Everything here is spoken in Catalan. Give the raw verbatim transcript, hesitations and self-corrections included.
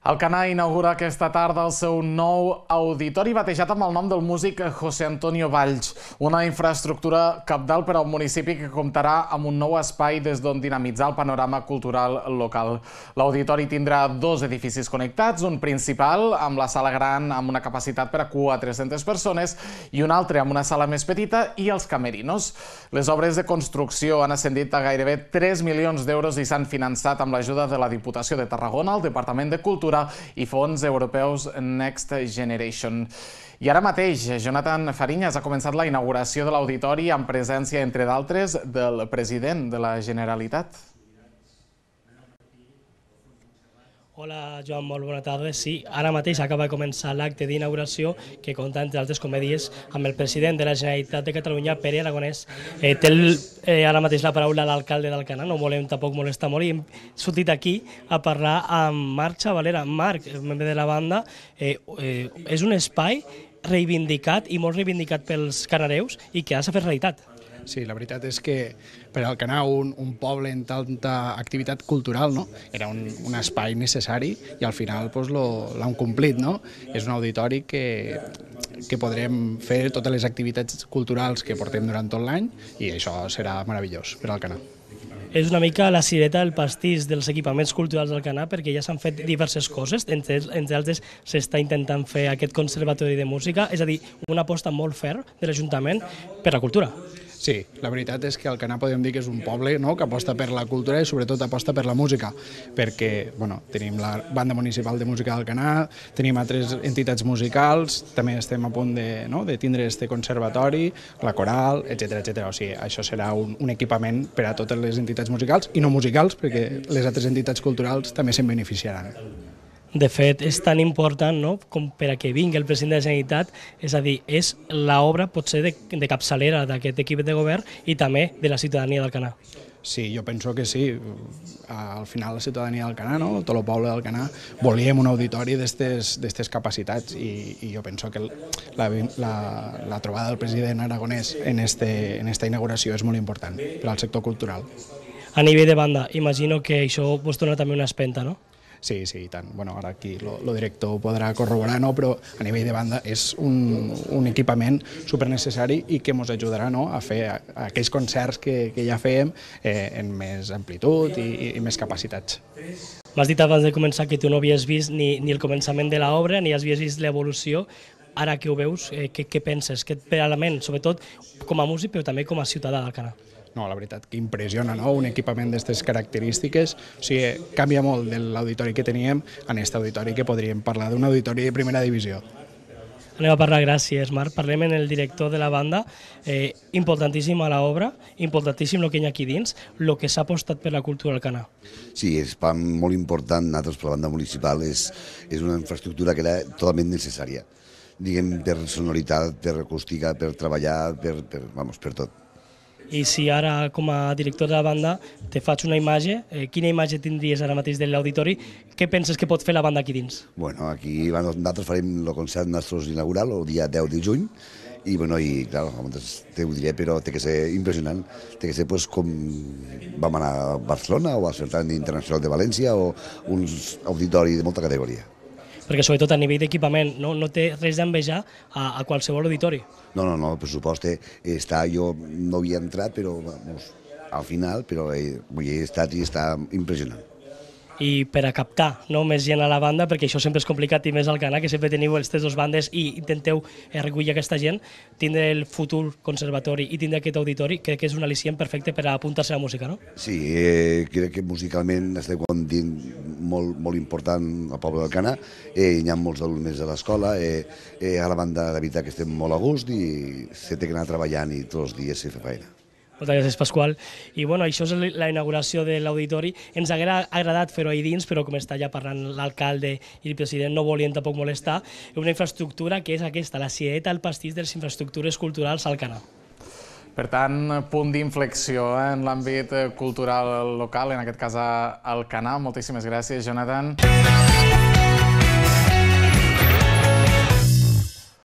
Alcanar inaugura aquesta tarda el seu nou auditori batejat amb el nom del músic José Antonio Valls, una infraestructura cabdal per a un municipi que comptarà amb un nou espai des d'on dinamitzar el panorama cultural local. L'auditori tindrà dos edificis connectats, un principal amb la sala gran amb una capacitat per a quatre-centes persones i un altre amb una sala més petita i els camerinos. Les obres de construcció han ascendit a gairebé tres milions d'euros i s'han finançat amb l'ajuda de la Diputació de Tarragona, el Departament de Cultura i fons europeus Next Generation. I ara mateix, Jonathan Fariñas ha començat la inauguració de l'auditori amb presència, entre d'altres, del president de la Generalitat. Hola, Joan, molt bona tarda. Sí, ara mateix acaba de començar l'acte d'inauguració que compta, entre altres comèdies, amb el president de la Generalitat de Catalunya, Pere Aragonès. Eh, té el, eh, ara mateix la paraula l'alcalde d'Alcanar, no volem tampoc molestar molt, i hem sortit aquí a parlar amb Marc Chavalera. Marc, membre de la banda, eh, eh, és un espai reivindicat i molt reivindicat pels canareus i que ha de ser fet realitat. Sí, la veritat és que per Alcanar, un, un poble amb tanta activitat cultural, no? Era un, un espai necessari i al final pues, l'han complit. No? És un auditori que, que podrem fer totes les activitats culturals que portem durant tot l'any i això serà meravellós per Alcanar. És una mica la cireta del pastís dels equipaments culturals d'Alcanar perquè ja s'han fet diverses coses, entre, entre altres s'està intentant fer aquest conservatori de música, és a dir, una aposta molt ferm de l'Ajuntament per la cultura. Sí, la veritat és que Alcanar podem dir que és un poble, no?, que aposta per la cultura i sobretot aposta per la música, perquè bueno, tenim la Banda Municipal de Música d'Alcanar, tenim altres entitats musicals, també estem a punt de, no, de tindre este conservatori, la coral, etcètera etcètera. O sigui, això serà un, un equipament per a totes les entitats musicals i no musicals, perquè les altres entitats culturals també se'n beneficiaran. De fet, és tan important, no?, com per a que vingui el president de la Generalitat, és a dir, és l'obra potser de, de capçalera d'aquest equip de govern i també de la ciutadania d'Alcanar. Sí, jo penso que sí. Al final la ciutadania d'Alcanar, no? Tot el poble d'Alcanar, volíem un auditori d'aquestes capacitats i, i jo penso que la, la, la trobada del president Aragonès en, este, en esta inauguració és molt important per al sector cultural. A nivell de banda, imagino que això vos dona també una espenta, no? Sí, sí, i tant. Bueno, ara aquí el director ho podrà corroborar, no? Però a nivell de banda és un, un equipament supernecessari i que ens ajudarà, no?, a fer aquells concerts que, que ja fèiem eh, en més amplitud i, i més capacitats. M'has dit abans de començar que tu no havies vist ni, ni el començament de l'obra, ni havies vist l'evolució. Ara que ho veus, eh, què, què penses? Què et ve a la ment, sobretot com a músic, però també com a ciutadà d'Alcanar? No, la veritat que impressiona, no?, un equipament d'aquestes característiques. O sigui, canvia molt de l'auditori que teníem en aquest auditori que podríem parlar d'un auditori de primera divisió. Anem a parlar, gràcies, Marc. Parlem amb el director de la banda. Eh, importantíssim a l'obra, importantíssim el que hi ha aquí dins, el que s'ha apostat per la cultura d'Alcanar. Sí, és molt important. Nosaltres, per la banda municipal, és, és una infraestructura que era totalment necessària. Diguem, per sonoritat, per acústica, per treballar, per, per, vamos, per tot. I si ara, com a director de la banda, te faig una imatge, eh, quina imatge tindries ara mateix de l'auditori? Què penses que pot fer la banda aquí dins? Bueno, aquí nosaltres farem el concert nostre inaugural el dia deu de juny i, bueno, i clar, te ho diré, però té que ser impressionant. Té que ser pues, com vam anar a Barcelona o al Certamen Internacional de València o uns auditori de molta categoria. Perquè sobretot a nivell d'equipament no, no té res d'envejar a, a qualsevol auditori. No, no, no, el pressupost està, jo no havia entrat, però vamos, al final, però he, he estat i està impressionant. I per a captar, no, més gent a la banda, perquè això sempre és complicat i més al Alcanar, que sempre teniu les tres bandes i intenteu recollir aquesta gent, tindre el futur conservatori i tindre aquest auditori, crec que és un al·licient perfecte per a apuntar-se a la música, no? Sí, eh, crec que musicalment estem dient molt, molt important al poble d'Alcanar, eh, hi ha molts alumnes a l'escola, eh, eh, a la banda de veritat que estem molt a gust i s'ha d'anar treballant i tots els dies s'hi fa feina. Moltes gràcies, Pasqual. I bueno, això és la inauguració de l'auditori. Ens hauria agradat fer-ho ahir dins, però com està ja parlant l'alcalde i el president no volien tampoc molestar. És una infraestructura que és aquesta, la cireta al pastís de les infraestructures culturals a Alcanar. Per tant, punt d'inflexió eh, en l'àmbit cultural local, en aquest cas a Alcanar. Moltíssimes gràcies, Jonathan.